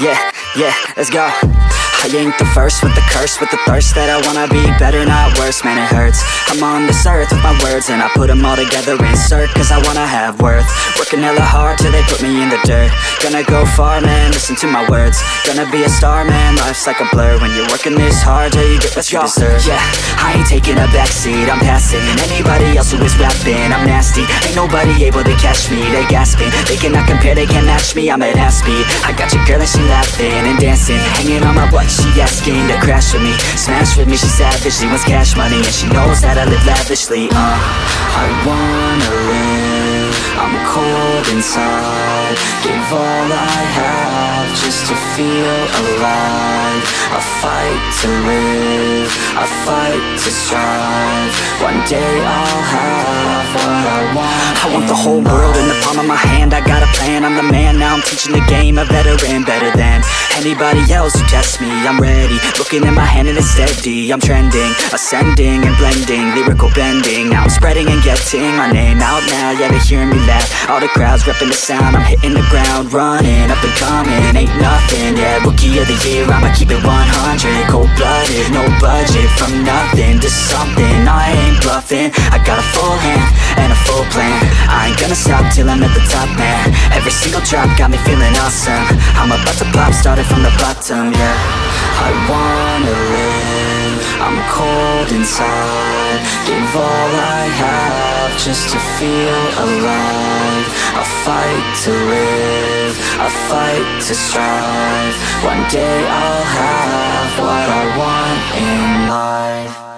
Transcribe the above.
Yeah, yeah, let's go. I ain't the first with the curse, with the thirst that I wanna be better, not worse, man it hurts. I'm on this earth with my words and I put them all together, insert, cause I wanna have worth. Working hella hard till they put me in the dirt. Gonna go far, man, listen to my words. Gonna be a star, man, life's like a blur. When you're working this hard till you get what you deserve. Yeah, I ain't taking a backseat, I'm passing anybody else who is rapping. I'm nasty, ain't nobody able to catch me. They gasping, they cannot compare, they can't match me. I'm at half speed, I got your girl and she laughing and dancing, hanging on my butt. She asking to crash with me, smash with me. She savage, she wants cash money and she knows that I live lavishly. I wanna live, I'm cold inside. Give all I have just to feel alive. I fight to live, I fight to strive. One day I'll have what I want. I want the whole world in the palm of my hand. I got a plan, I'm the man. Now I'm teaching the game, a veteran, better than anybody else who tests me. I'm ready, looking at my hand and it's steady. I'm trending, ascending and blending, lyrical bending. Now I'm spreading and getting my name out now. Yeah, they hearing me laugh, all the crowds repping the sound. I'm hitting the ground running, up and coming, ain't nothing. Yeah, rookie of the year, I'ma keep it 100. Cold-blooded, no budget, from nothing to something. I ain't bluffing, I got a full hand and a full plan. I ain't gonna stop till I'm at the top, man. Every single drop got me feeling awesome. I'm about to pop, started from the bottom, yeah. I wanna live, I'm cold inside. Give all I have just to feel alive. I fight to live, I fight to strive. One day I'll have what I want in life.